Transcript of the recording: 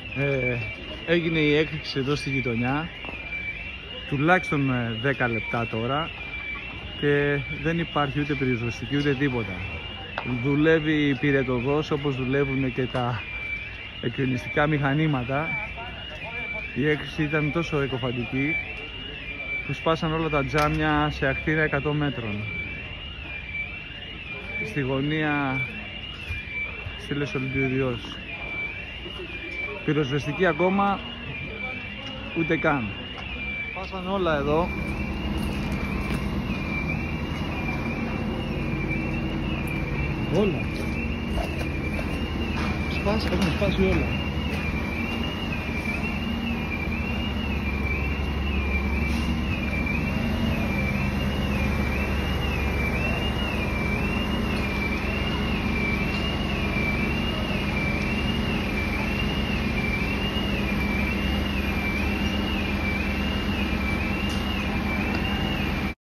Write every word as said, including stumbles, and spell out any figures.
Ε, έγινε η έκρηξη εδώ στη γειτονιά, τουλάχιστον δέκα λεπτά τώρα, και δεν υπάρχει ούτε πυροσβεστική ούτε τίποτα. Δουλεύει η πυρετοδός όπως δουλεύουν και τα εκρηνιστικά μηχανήματα. Η έκρηξη ήταν τόσο εκοφαντική που σπάσαν όλα τα τζάμια σε ακτίνα εκατό μέτρων. Στη γωνία στήλες Ολυμπιουδιός. Πυροσβεστική ακόμα ούτε καν. Σπάσαν όλα εδώ. Όλα. Σπάσει, έχουν σπάσει όλα.